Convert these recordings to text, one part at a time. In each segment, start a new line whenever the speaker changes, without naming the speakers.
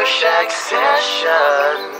Shack Session.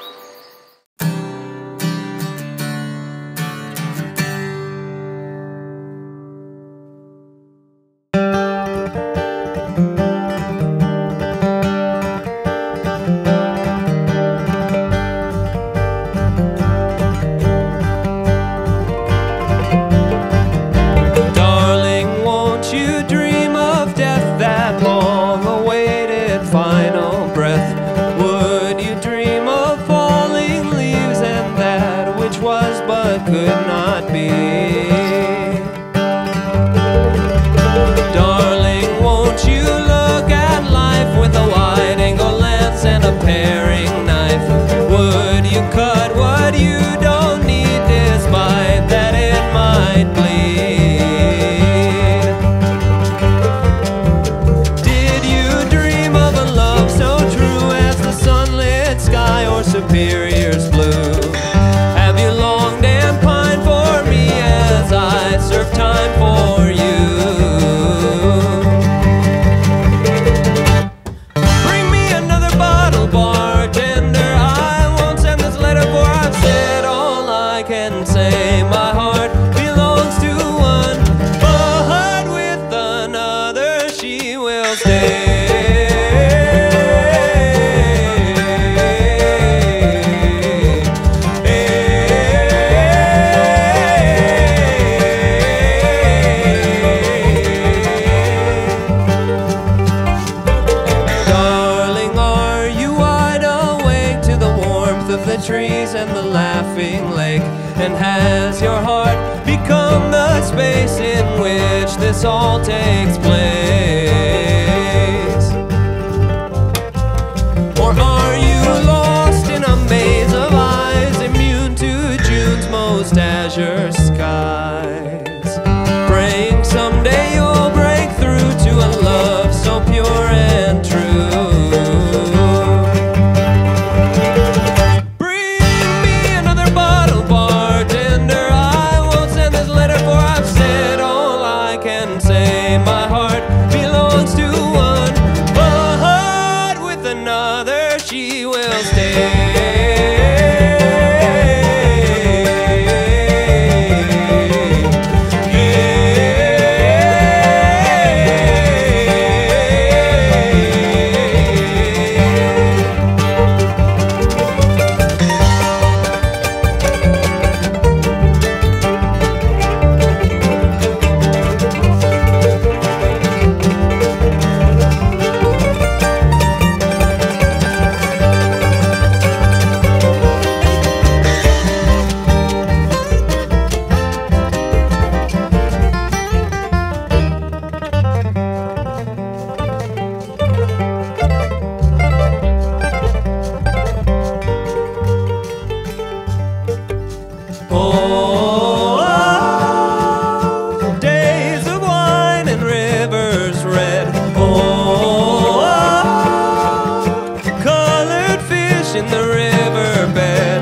Could not be. Darling, won't you look at life with a wide-angle lens and a paring knife? Would you cut what you don't need despite that it might bleed? Did you dream of a love so true as the sunlit sky or Superior's blue? Have you longed and pined for me as I serve time for you? Bring me another bottle, bartender. I won't send this letter, for I've said all I can say. My heart belongs to one, but with another she will stay. Trees and the laughing lake, and has your heart become the space in which this all takes place? Or are you lost in a maze of eyes, immune to June's most azure skies, praying someday you'll break through to a love so pure and true? My heart belongs to one, but with another she will stay. In the riverbed,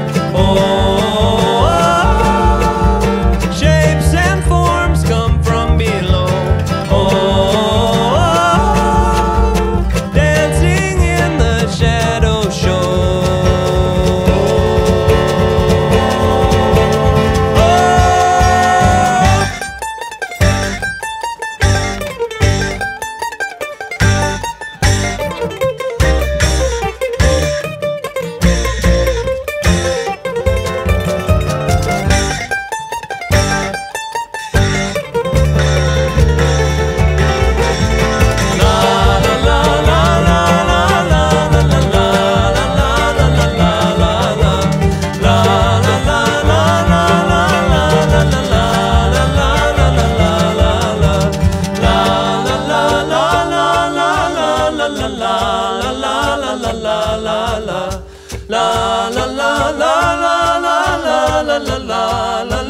shapes and forms come from below, dancing in the shadow show. La la la la la la la la la la la la.